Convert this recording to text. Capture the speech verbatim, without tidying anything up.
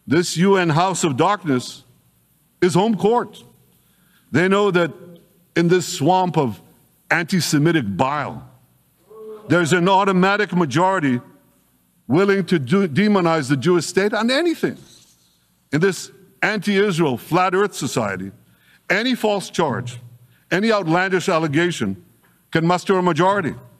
This U N House of Darkness is home court. They know that in this swamp of anti-Semitic bile, there's an automatic majority willing to do, demonize the Jewish state on anything. In this anti-Israel, flat earth society, any false charge, any outlandish allegation can muster a majority.